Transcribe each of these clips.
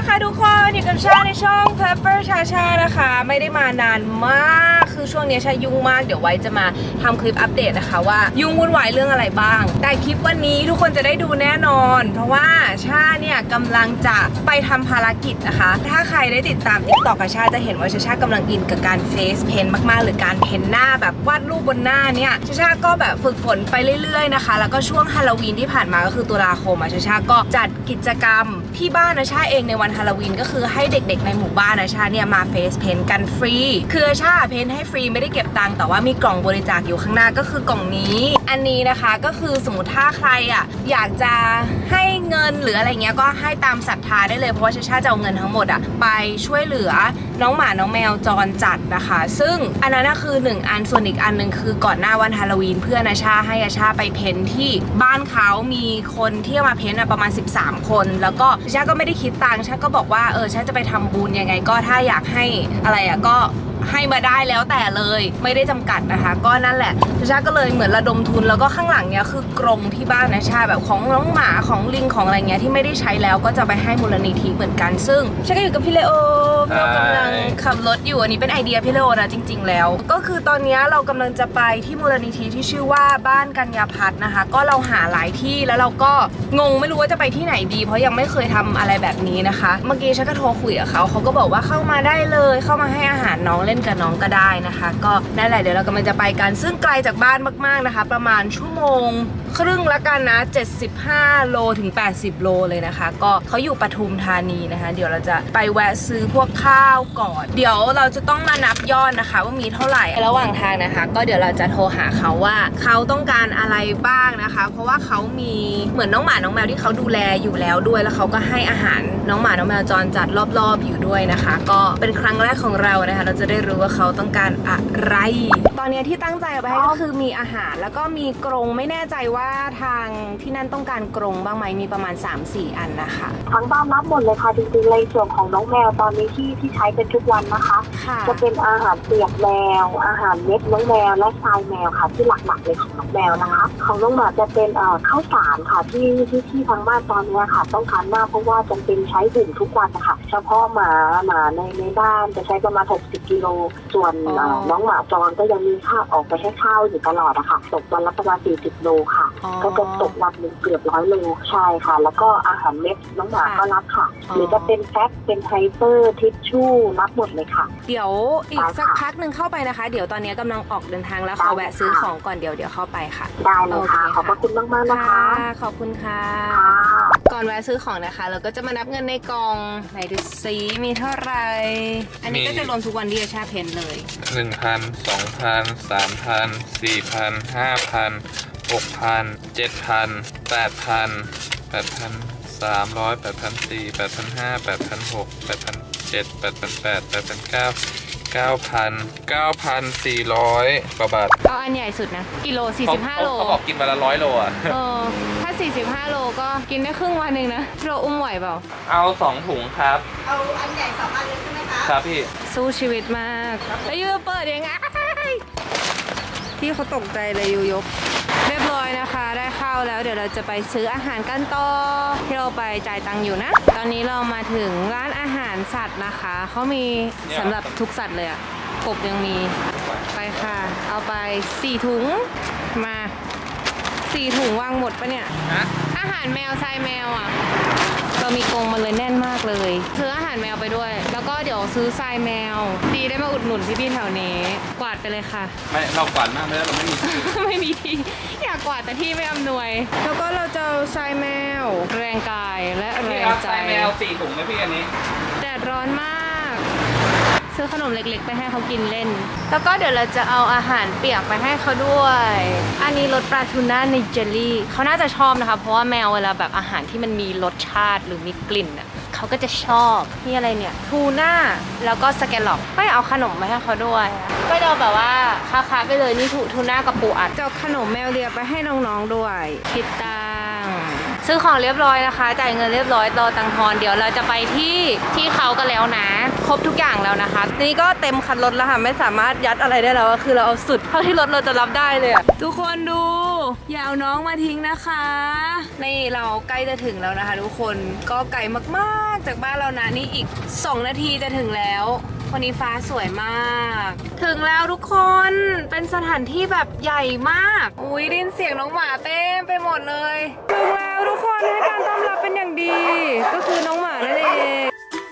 นะคะทุกคนอยู่กับชาในช่อง Pepper ชานะคะไม่ได้มานานมากคือช่วงนี้ชายุ่งมากเดี๋ยวไว้จะมาทำคลิปอัปเดตนะคะว่ายุ่งวุ่นวายเรื่องอะไรบ้างแต่คลิปวันนี้ทุกคนจะได้ดูแน่นอนเพราะว่าชาเนี่ยกำลังจะไปทำภารกิจนะคะถ้าใครได้ติดตามTikTokกับชาจะเห็นว่าชากำลังอินกับการเฟซเพนมากๆหรือการเพ้นหน้าแบบวาดรูปบนหน้าเนี่ยชาก็แบบฝึกฝนไปเรื่อยๆนะคะแล้วก็ช่วงฮาโลวีนที่ผ่านมาก็คือตุลาคมชาก็จัดกิจกรรมที่บ้านชาเองในวันฮาโลวีนก็คือให้เด็กๆในหมู่บ้านชาเนี่ยมาเฟซเพนกันฟรีคือชาเพ้นให้ฟรีไม่ได้เก็บตังค์แต่ว่ามีกล่องบริจาคอยู่ข้างหน้าก็คือกล่องนี้อันนี้นะคะก็คือสมมติถ้าใครอยากจะให้เงินหรืออะไรเงี้ยก็ให้ตามศรัทธาได้เลยเพราะว่าชาจะเอาเงินทั้งหมดไปช่วยเหลือน้องหมาน้องแมวจรจัดนะคะซึ่งอันนั้นคือ1อันส่วนอีกอันนึงคือก่อนหน้าวันฮาโลวีนเพื่อนชาให้ชาไปเพ้นที่บ้านเขามีคนที่มาเพ้นประมาณ13คนแล้วก็ชาก็ไม่ได้คิดตังค์ชาก็บอกว่าชาจะไปทำบุญยังไงก็ถ้าอยากให้อะไรก็ให้มาได้แล้วแต่เลยไม่ได้จำกัดนะคะก็นั่นแหละชาก็เลยเหมือนระดมทุนแล้วก็ข้างหลังเนี้ยคือกรงที่บ้านชาแบบของน้องหมาของลิงของอะไรเงี้ยที่ไม่ได้ใช้แล้วก็จะไปให้มูลนิธิเหมือนกันซึ่งชาก็อยู่กับพี่เลโอเรากำลังขับรถอยู่อันนี้เป็นไอเดียพี่เลโอนะจริงๆแล้วก็คือตอนนี้เรากำลังจะไปที่มูลนิธิที่ชื่อว่าบ้านกัญญาพัฒน์นะคะก็เราหาหลายที่แล้วเราก็งงไม่รู้ว่าจะไปที่ไหนดีเพราะยังไม่เคยทำอะไรแบบนี้นะคะเมื่อกี้ชาก็โทรคุยกับเขาก็บอกว่าเข้ามาได้เลยเข้ามาให้อาหารน้องเล่นกับน้องก็ได้นะคะก็นั่นแหละเดี๋ยวเรากำลังจะไปกันซึ่งไกลจากบ้านมากๆนะคะประมาณ1.5 ชั่วโมงละกันนะ75โลถึง80โลเลยนะคะก็เขาอยู่ปทุมธานีนะคะเดี๋ยวเราจะไปแวะซื้อพวกข้าวก่อนเดี๋ยวเราจะต้องมานับยอดนะคะว่ามีเท่าไหร่ระหว่างทางนะคะก็เดี๋ยวเราจะโทรหาเขาว่าเขาต้องการอะไรบ้างนะคะเพราะว่าเขามีเหมือนน้องหมาน้องแมวที่เขาดูแลอยู่แล้วด้วยแล้วเขาก็ให้อาหารน้องหมาน้องแมวจรจัดรอบๆอยู่ด้วยนะคะก็เป็นครั้งแรกของเรานะคะเราจะได้รู้ว่าเขาต้องการอะไรตอนนี้ที่ตั้งใจเอาไปให้ก็คือมีอาหารแล้วก็มีกรงไม่แน่ใจว่าทางที่นั่นต้องการกรงบ้างไหมมีประมาณ 3-4 อันนะคะทั้งบ้านรับหมดเลยค่ะจริงๆในส่วนของน้องแมวตอนนี้ที่ใช้เป็นทุกวันนะคะจะเป็นอาหารเปียกแมวอาหารเม็ดน้องแมวและทรายแมวค่ะที่หลักๆเลยของน้องแมวนะคะของน้องหมาจะเป็นข้าวสารค่ะที่ทางบ้านตอนนี้ค่ะต้องการมากเพราะว่าจำเป็นใช้ดื่มทุกวันนะคะเฉพาะหมาในบ้านจะใช้ประมาณ60กิโลส่วนน้องหมาจรก็ยังมีข้าวออกไปให้ข้าวอยู่ตลอดนะคะตกวันละประมาณ40โลค่ะก็จะตกวันหนึ่งเกือบ100โลใช่ค่ะแล้วก็อาหารเม็ดน้องหมาก็รับค่ะหรือจะเป็นแพ็คเป็นไฮเปอร์ทิชชู่รับหมดเลยค่ะเดี๋ยวอีกสักพักหนึ่งเข้าไปนะคะเดี๋ยวตอนนี้กำลังออกเดินทางแล้วขอแวะซื้อของก่อนเดี๋ยวเข้าไปค่ะได้เลยค่ะขอบคุณมากๆนะคะขอบคุณค่ะก่อนแวะซื้อของนะคะเราก็จะมานับเงินในกล่องไหนดูซิมีเท่าไหร่อันนี้ก็จะรวมทุกวันที่ชาเพ้นเลย 1,000 2,000 3,000 4,000 5,000 6,000 7,000 8,000 8,300 8,400 8,500 8,600 8,700 8,800 8,900 9,400 กว่าบาทเอาอันใหญ่สุดนะกิโล45โลเขาบอกกินวันละ100 โลถ้า45โลก็กินได้ครึ่งวันหนึ่งนะเราอุ้มไหวเปล่าเอา2 ถุงครับเอาอันใหญ่2 อันเลยใช่ไหมคะครับพี่สู้ชีวิตมากแล้วยูเปิดยังไงพี่เขาตกใจเลยยูยกเรียบร้อยนะคะได้ข้าวแล้วเดี๋ยวเราจะไปซื้ออาหารกันต่อที่เราไปจ่ายตังค์อยู่นะตอนนี้เรามาถึงร้านอาหารสัตว์นะคะเขามีสำหรับทุกสัตว์เลยกบยังมีไปค่ะเอาไป4 ถุงมา4 ถุงวางหมดปะเนี่ยอาหารแมวทรายแมวเรามีกรงมันเลยแน่นมากเลยซื้ออาหารแมวไปด้วยแล้วก็เดี๋ยวซื้อทรายแมวดีได้มาอุดหนุนพี่แถวนี้กวาดไปเลยค่ะไม่เรากวาดมากเลยเราไม่มีไม่มีที่อยากกวาดแต่ที่ไม่อำนวยแล้วก็เราจะทรายแมวแรงกายและแรงใจทรายแมว4 ถุงไหมพี่อันนี้แดดร้อนมากซื้อขนมเล็กๆไปให้เขากินเล่นแล้วก็เดี๋ยวเราจะเอาอาหารเปียกไปให้เขาด้วยอันนี้รสปลาทูน่าในเจลลี่เขาน่าจะชอบนะคะเพราะว่าแมวเวลาแบบอาหารที่มันมีรสชาติหรือมีกลิ่นเขาก็จะชอบนี่อะไรเนี่ยทูน่าแล้วก็สแกลล็อปก็เอาขนมมาให้เขาด้วยก็เอาแบบว่าค้าไปเลยนี่ทูน่ากับปูอัดจะขนมแมวเลียไปให้น้องๆด้วยคิดตังซื้อของเรียบร้อยนะคะจ่ายเงินเรียบร้อยรอตังค์ทอนเดี๋ยวเราจะไปที่เขากันแล้วนะครบทุกอย่างแล้วนะคะนี่ก็เต็มคันรถแล้วค่ะไม่สามารถยัดอะไรได้แล้วคือเราเอาสุดเท่าที่รถเราจะรับได้เลยทุกคนดูอย่าเอาน้องมาทิ้งนะคะนี่เราใกล้จะถึงแล้วนะคะทุกคนก็ไกลมากๆจากบ้านเรานะนี่อีก2 นาทีจะถึงแล้ววันนี้ฟ้าสวยมากถึงแล้วทุกคนเป็นสถานที่แบบใหญ่มากอุ้ยได้ยินเสียงน้องหมาเต็มไปหมดเลยถึงแล้วทุกคนให้การต้อนรับเป็นอย่างดีก็คือน้องหมานั่นเอง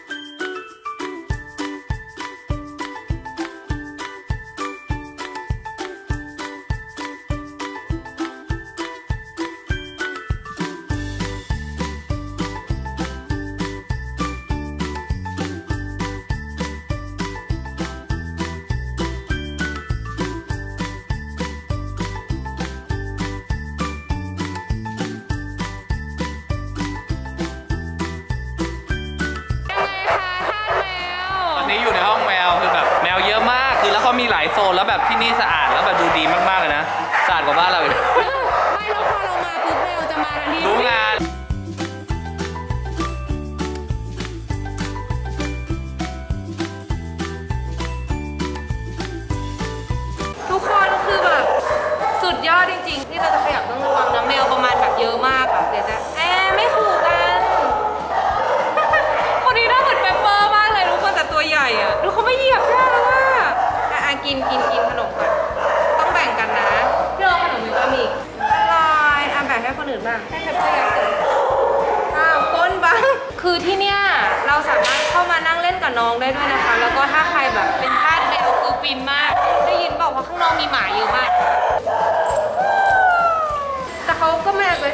นี่อยู่ในห้องแมวคือแบบแมวเยอะมากคือแล้วเขามีหลายโซนแล้วแบบที่นี่สะอาดแล้วแบบดูดีมากๆเลยนะสะอาดกว่าบ้านเราอีกไม่แล้วพอเรามาปุ๊บแมวจะมาทันทีรู้งานทุกคนคือแบบสุดยอดจริงๆที่เราจะขยับต้องระวังนะแมวประมาณแบบเยอะมากอะเดี๋ยวจะไม่ขู่กันคนนี้น่าเหมือนเปปเปอร์มากเลยทุกคนแต่ตัวใหญ่อะดูเขาไม่เหยียบแค่แล้วว่ากินขนมก่อนต้องแบ่งกันนะพี่โอขนมมีบะหมี่ลายแบ่งให้คนอื่นบ้างให้ใครเพื่อนก้นบ้างคือที่เนี้ยเราสามารถเข้ามานั่งเล่นกับน้องได้ด้วยนะคะแล้วก็ถ้าใครแบบเป็นทาสแมวคือฟินมากได้ยินบอกว่าข้างนอกมีหมาเยอะมากแต่เขาก็ไม่aggressive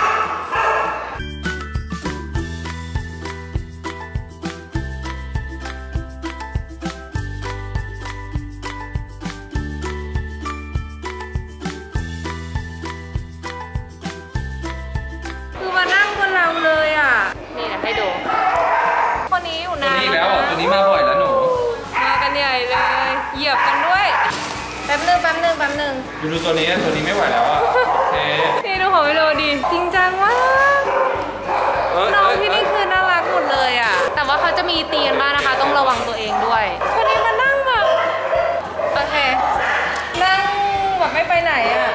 เลยอ่ะนี่นะให้ดูคนนี้อยู่นานตัวนี้แล้วตัวนี้มาบ่อยแล้วหนูมากันใหญ่เลยเหยียบกันด้วยแป๊บนึงดูตัวนี้ไม่ไหวแล้วอ่ะโอเคนี่ดูของพี่โรดีจริงจังมากน้องที่นี่คือน่ารักหมดเลยอ่ะแต่ว่าเขาจะมีตีนบ้างนะคะต้องระวังตัวเองด้วยคนนี้มานั่งแบบโอเคนั่งแบบไม่ไปไหนอ่ะ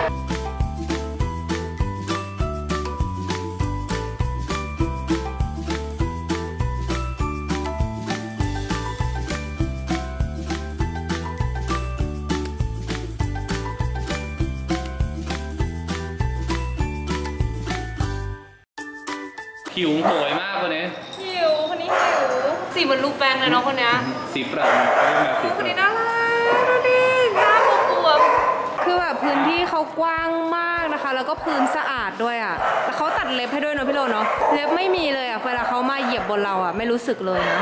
หิวโหยมากคนนี้หิวคนนี้หิวสีเหมือนลูกแป้งเลยเนาะคนนี้สีปรังคนนี้น่ารักดูดิหน้าบวมคือแบบพื้นที่เขากว้างมากนะคะแล้วก็พื้นสะอาดด้วยอ่ะแต่เขาตัดเล็บให้ด้วยเนาะพี่โรเนาะเล็บไม่มีเลยอ่ะเวลาเขามาเหยียบบนเราอ่ะไม่รู้สึกเลยนะ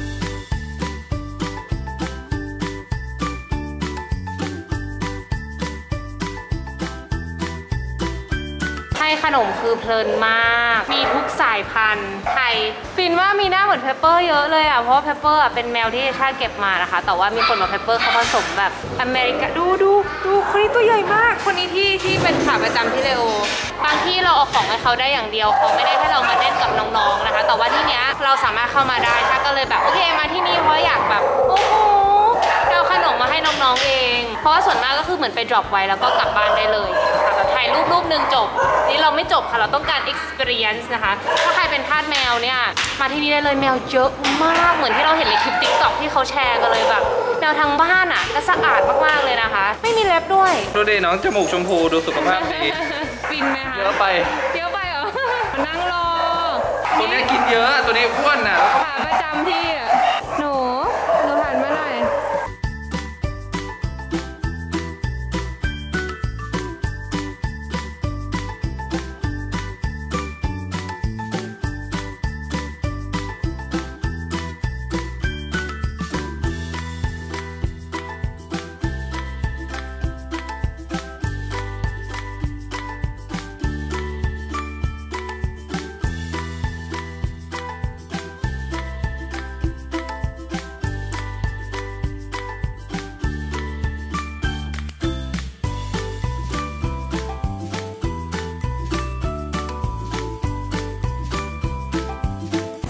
ให้ขนมคือเพลินมากมีทุกสายพันธุ์ไทยฟินว่ามีหน้าเหมือนเพปเปอร์เยอะเลยอ่ะเพราะว่าเพปเปอร์เป็นแมวที่ชาติเก็บมานะคะแต่ว่ามีคนมาเพปเปอร์เขาผสมแบบอเมริกาดูคนนี้ตัวใหญ่มากคนนี้ที่เป็นขาประจำที่เลโอบางที่เราเอาของให้เขาได้อย่างเดียวเขาไม่ได้ให้เรามาเล่นกับน้องๆนะคะแต่ว่าที่เนี้ยเราสามารถเข้ามาได้ชาก็เลยแบบโอเคมาที่นี่เพราะอยากแบบโอ้โหเอาขนมมาให้น้องๆเองเพราะว่าส่วนมากก็คือเหมือนไป drop ไว้แล้วก็กลับบ้านได้เลยค่ะแบบถ่ายรูปนึงจบนี่เราไม่จบค่ะเราต้องการ experience นะคะถ้าใครเป็นทาสแมวเนี่ยมาที่นี่ได้เลยแมวเยอะมากเหมือนที่เราเห็นในคลิป TikTok ที่เขาแชร์กันเลยแบบแมวทั้งบ้านอ่ะก็สะอาดมากๆเลยนะคะไม่มีเล็บด้วยดูดิน้องจมูกชมพูดูสุขภาพดีฟินไหมคะเยอะไปเหรอนั่งรอตัวนี้กินเยอะตัวนี้อ้วนอ่ะขาประจำที่หนูหันมาหน่อย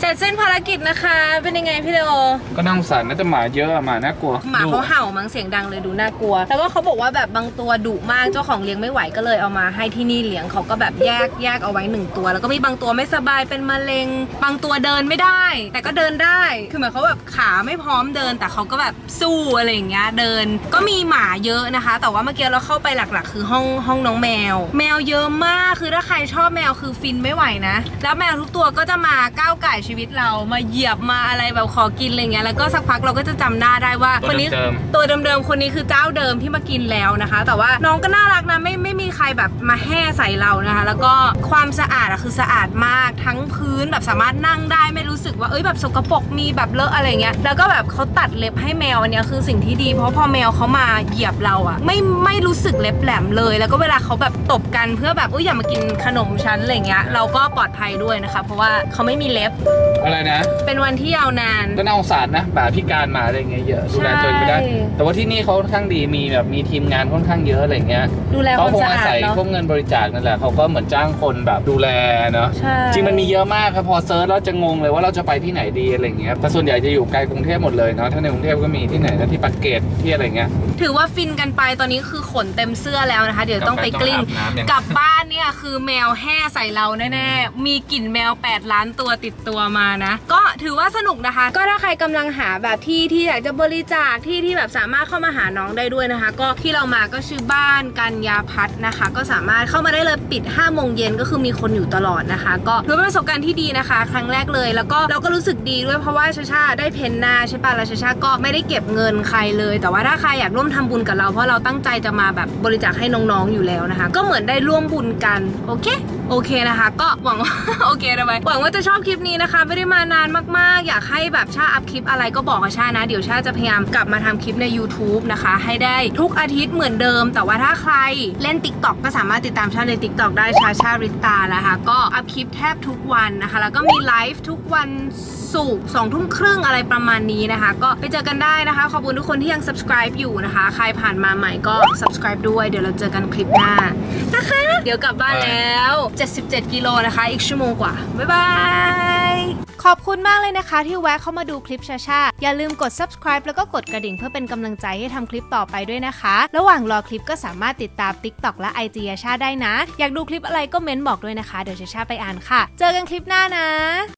เสร็จสิ้นภารกิจนะคะเป็นยังไงพี่เลโอก็น่าสงสารนะแต่หมาเยอะหมาน่ากลัวหมาเขาเห่ามั้งเสียงดังเลยดูน่ากลัวแล้วก็เขาบอกว่าแบบบางตัวดุมากเจ้าของเลี้ยงไม่ไหวก็เลยเอามาให้ที่นี่เลี้ยงเขาก็แบบแยกเอาไว้1ตัวแล้วก็มีบางตัวไม่สบายเป็นมะเร็งบางตัวเดินไม่ได้แต่ก็เดินได้คือเหมือนเขาแบบขาไม่พร้อมเดินแต่เขาก็แบบสู้อะไรอย่างเงี้ยเดินก็มีหมาเยอะนะคะแต่ว่าเมื่อกี้เราเข้าไปหลักๆคือห้องน้องแมวเยอะมากคือถ้าใครชอบแมวคือฟินไม่ไหวนะแล้วแมวทุกตัวก็จะมาก้าวไก่ชีวิตเรามาเหยียบมาอะไรแบบขอกินอะไรเงี้ยแล้วก็สักพักเราก็จะจำหน้าได้ว่าคนนี้ตัวเดิมคนนี้คือเจ้าเดิมที่มากินแล้วนะคะแต่ว่าน้องก็น่ารักนะไม่มีใครแบบมาแห่ใส่เรานะคะแล้วก็ความสะอาดอะคือสะอาดมากทั้งพื้นแบบสามารถนั่งได้ไม่รู้สึกว่าแบบสกปรกมีแบบเลอะอะไรเงี้ยแล้วก็แบบเขาตัดเล็บให้แมวอันนี้คือสิ่งที่ดีเพราะพอแมวเขามาเหยียบเราอะไม่รู้สึกเล็บแหลมเลยแล้วก็เวลาเขาแบบตบกันเพื่อแบบอย่ามากินขนมชั้นอะไรเงี้ยเราก็ปลอดภัยด้วยนะคะเพราะว่าเขาไม่มีเล็บอะไรนะเป็นวันที่ยาวนานก็น่าสงสารนะแบบพิการมาอะไรเงี้ยเยอะดูแลตัวเองไม่ได้แต่ว่าที่นี่เขาค่อนข้างดีมีทีมงานค่อนข้างเยอะอะไรเงี้ยดูแลความสะอาดเนาะเขาคงอาศัยพวกเงินบริจาคนั่นแหละเขาก็เหมือนจ้างคนแบบดูแลเนาะจริงมันมีเยอะมากครับพอเซิร์ชแล้วจะงงเลยว่าเราจะไปที่ไหนดีอะไรเงี้ยแต่ส่วนใหญ่จะอยู่ไกลกรุงเทพหมดเลยเนาะถ้าในกรุงเทพก็มีที่ไหนนะที่ปากเกร็ดที่อะไรเงี้ยถือว่าฟินกันไปตอนนี้คือขนเต็มเสื้อแล้วนะคะเดี๋ยวต้องไปกลิ้งกลับบ้านเนี่ยคือแมวแห่ใส่เราแน่ๆมีกลิ่นแมว8 ล้านตัวติดตัวมานะก็ถือว่าสนุกนะคะก็ถ้าใครกำลังหาแบบที่อยากจะบริจาคที่แบบสามารถเข้ามาหาน้องได้ด้วยนะคะก็ที่เรามาก็ชื่อบ้านกัญญาพัฒน์นะคะก็สามารถเข้ามาได้เลยปิด5 โมงเย็นก็คือมีคนอยู่ตลอดนะคะก็ถือเป็นประสบการณ์ที่ดีนะคะครั้งแรกเลยแล้วก็เราก็รู้สึกดีด้วยเพราะว่าชาได้เพ้นหน้าใช่ป่ะแล้วชาก็ไม่ได้เก็บเงินใครเลยแต่ว่าถ้าใครอยากร่วมทำบุญกับเราเพราะเราตั้งใจจะมาแบบบริจาคให้น้องๆอยู่แล้วนะคะก็เหมือนได้ร่วมบุญกันโอเคนะคะก็หวังว่า โอเคได้ไหมหวังว่าจะชอบคลิปนี้นะคะไม่ได้มานานมากๆอยากให้แบบชาอัพคลิปอะไรก็บอกกับชานะเดี๋ยวชาจะพยายามกลับมาทำคลิปใน YouTube นะคะให้ได้ทุกอาทิตย์เหมือนเดิมแต่ว่าถ้าใครเล่น TikTok ก็สามารถติดตามชาใน TikTok ได้ชาริตานะคะก็อัพคลิปแทบทุกวันนะคะแล้วก็มีไลฟ์ทุกวันศุกร์ 20:30 น.อะไรประมาณนี้นะคะก็ไปเจอกันได้นะคะขอบคุณทุกคนที่ยัง subscribe อยู่นะคะใครผ่านมาใหม่ก็ subscribe ด้วยเดี๋ยวเราเจอกันคลิปหน้านะคะเดี๋ยวกลับบ้านแล้ว77 กิโลนะคะอีกชั่วโมงกว่าบ๊ายบายขอบคุณมากเลยนะคะที่แวะเข้ามาดูคลิปชาอย่าลืมกด subscribe แล้วก็กดกระดิ่งเพื่อเป็นกำลังใจให้ทำคลิปต่อไปด้วยนะคะระหว่างรอคลิปก็สามารถติดตาม TikTok และ IG ชาได้นะอยากดูคลิปอะไรก็เม้นบอกด้วยนะคะเดี๋ยวชาไปอ่านค่ะเจอกันคลิปหน้านะ